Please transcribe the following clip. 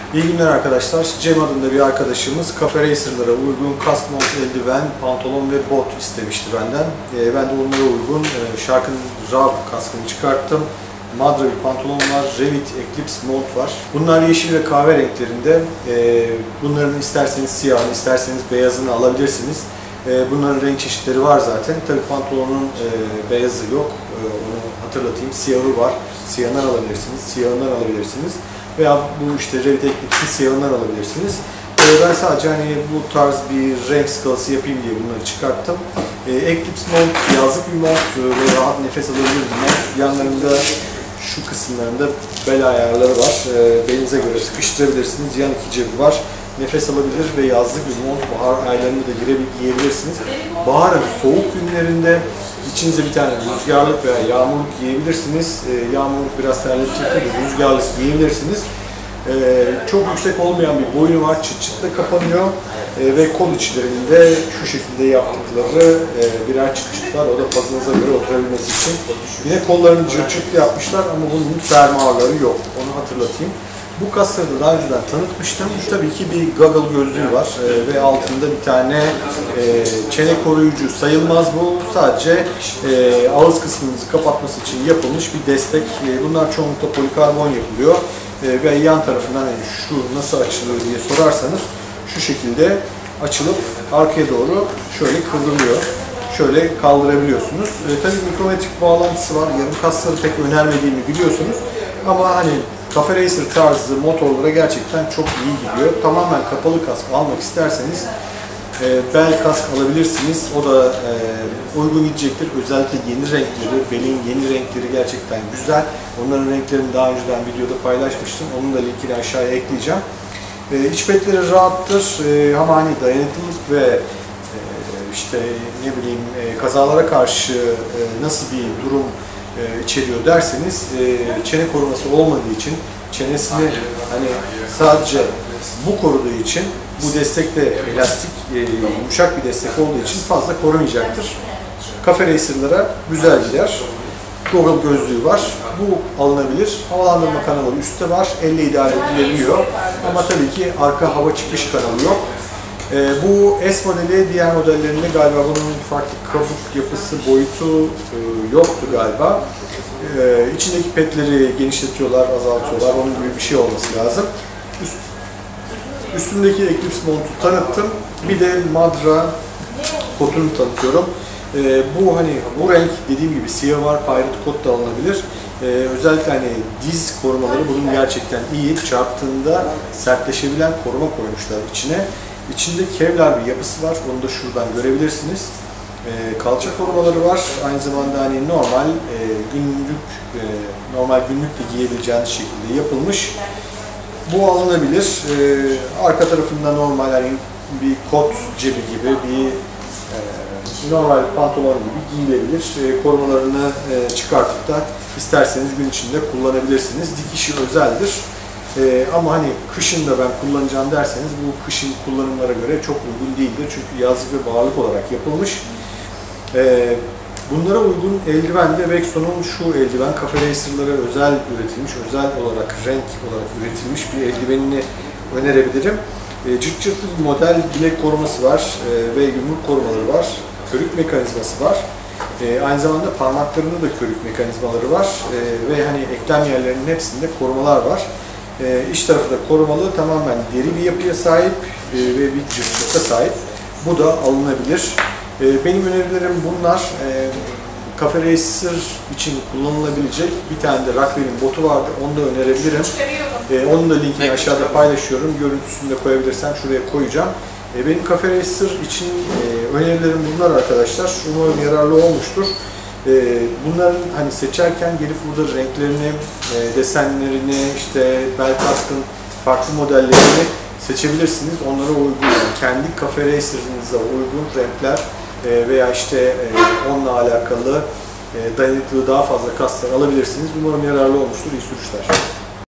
İyi günler arkadaşlar. Cem adında bir arkadaşımız Cafe Racer'lara uygun kask mont, eldiven, pantolon ve bot istemişti benden. Ben de onlara uygun Shark'ın RAV kaskını çıkarttım. Madra bir pantolon var, Revit Eclipse mont var. Bunlar yeşil ve kahve renklerinde. Bunların isterseniz siyahını, isterseniz beyazını alabilirsiniz. Bunların renk çeşitleri var zaten. Tabii pantolonun beyazı yok. Onu hatırlatayım. Siyahı var. Siyahından alabilirsiniz. Siyahından alabilirsiniz. Veya bu işte Revit Eclipse'in siyahından alabilirsiniz. Ben sadece hani bu tarz bir renk skalası yapayım diye bunları çıkarttım. Eclipse mont yazlık bir mont ve rahat nefes alabilir bir mont. Yanlarında şu kısımlarında bel ayarları var. Belinize göre sıkıştırabilirsiniz. Yan iki cebi var. Nefes alabilir ve yazlık bir mont, bahar aylarında da giyebilirsiniz. Baharın soğuk günlerinde içinize bir tane rüzgarlık veya yağmurluk giyebilirsiniz. Yağmurluk biraz terletecektir, rüzgarlık giyebilirsiniz. Çok yüksek olmayan bir boynu var, çıt çıtla kapanıyor ve kol içlerinde şu şekilde yaptıkları birer çıt çıt var. O da pazınıza göre oturabilmesi için. Yine kollarını cırt cırtlı yapmışlar ama bunun fermuarları yok, onu hatırlatayım. Bu kaskları da daha önceden tanıtmıştım. Tabii ki bir goggle gözlüğü var ve altında bir tane çene koruyucu sayılmaz bu. Sadece ağız kısmınızı kapatması için yapılmış bir destek. Bunlar çoğunlukla polikarbon yapılıyor ve yan tarafından yani şu nasıl açılıyor diye sorarsanız şu şekilde açılıp arkaya doğru şöyle kıvrılıyor. Şöyle kaldırabiliyorsunuz. Tabii mikrometrik bağlantısı var. Yarım kasları pek önermediğimi biliyorsunuz. Ama hani Cafe Racer tarzı motorlara gerçekten çok iyi gidiyor. Tamamen kapalı kask almak isterseniz bel kask alabilirsiniz. O da uygun gidecektir. Özellikle yeni renkleri, belin yeni renkleri gerçekten güzel. Onların renklerini daha önceden videoda paylaşmıştım. Onun da linkini aşağıya ekleyeceğim. İç petleri rahattır ama hani dayanıklılık ve işte ne bileyim kazalara karşı nasıl bir durum içeriyor derseniz çene koruması olmadığı için çenesini hani sadece bu koruduğu için bu destek de elastik yumuşak bir destek olduğu için fazla korumayacaktır. Cafe Racer'lara güzel gider. Goggle gözlüğü var. Bu alınabilir. Havalandırma kanalı üstte var. Elle idare edilebiliyor. Ama tabii ki arka hava çıkış kanalı yok. Bu S modeli diğer modellerinde galiba bunun farklı kabuk yapısı, boyutu yoktu galiba. İçindeki petleri genişletiyorlar, azaltıyorlar. Onun gibi bir şey olması lazım. Üstündeki Eclipse montu tanıttım. Bir de Madra kotunu tanıtıyorum. Bu hani bu renk dediğim gibi siyah var, Pirate kot da alınabilir. Özellikle hani diz korumaları bunun gerçekten iyi. Çarptığında sertleşebilen koruma koymuşlar içine. İçinde Kevlar bir yapısı var. Onu da şuradan görebilirsiniz. Kalça korumaları var. Aynı zamanda hani normal günlük de giyebileceğiniz şekilde yapılmış. Bu alınabilir. Arka tarafında normal hani bir kot cebi gibi bir normal pantolon gibi giyilebilir. Korumalarını çıkartıp da isterseniz gün içinde kullanabilirsiniz. Dikişi özeldir. Ama hani kışın da ben kullanacağım derseniz bu kışın kullanımlara göre çok uygun değildir. Çünkü yazlık ve bağırlık olarak yapılmış. Bunlara uygun eldiven de Vexon'un şu eldiven Cafe Racer'lara özel üretilmiş, özel olarak renk olarak üretilmiş bir eldivenini önerebilirim. Cırt cırtlı bir model, bilek koruması var ve yumruk korumaları var. Körük mekanizması var. Aynı zamanda parmaklarında da körük mekanizmaları var ve hani eklem yerlerinin hepsinde korumalar var. İç tarafı da korumalı, tamamen deri bir yapıya sahip ve bir cırtçıkta sahip. Bu da alınabilir. Benim önerilerim bunlar. Cafe Racer için kullanılabilecek bir tane de Rockwell'in botu vardı, onu da önerebilirim. Onun da linkini aşağıda paylaşıyorum. Görüntüsünü de koyabilirsem şuraya koyacağım. Benim Cafe Racer için önerilerim bunlar arkadaşlar. Umarım yararlı olmuştur. Bunların hani seçerken gelip burada renklerini, desenlerini, işte bel kaskın farklı modellerini seçebilirsiniz. Onlara uygun, yani kendi Cafe Racer'ınıza uygun renkler veya işte onunla alakalı dayanıklılığı daha fazla kaslar alabilirsiniz. Umarım yararlı olmuştur. İyi sürüşler.